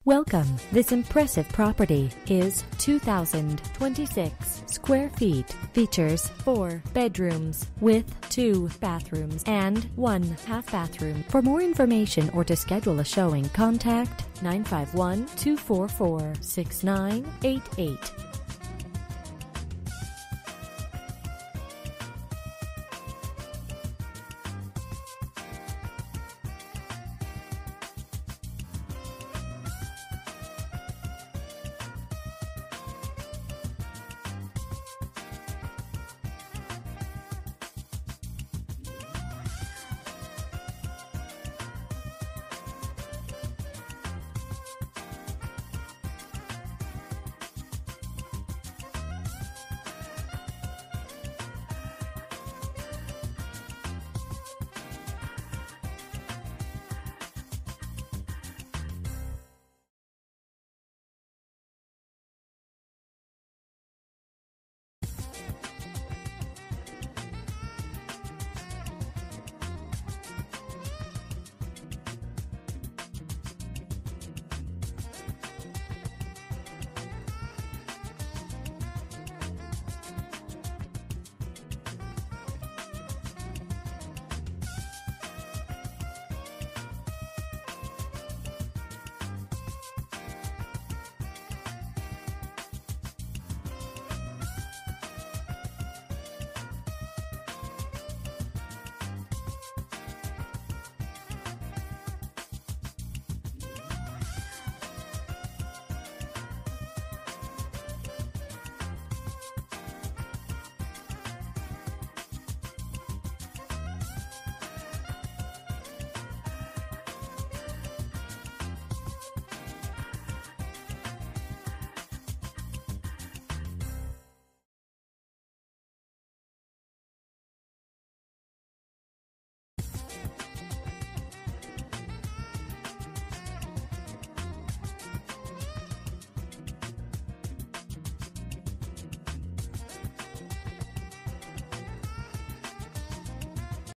Welcome. This impressive property is 2,026 square feet. Features 4 bedrooms with 2 bathrooms and 1 half bathroom. For more information or to schedule a showing, contact 951-244-6988.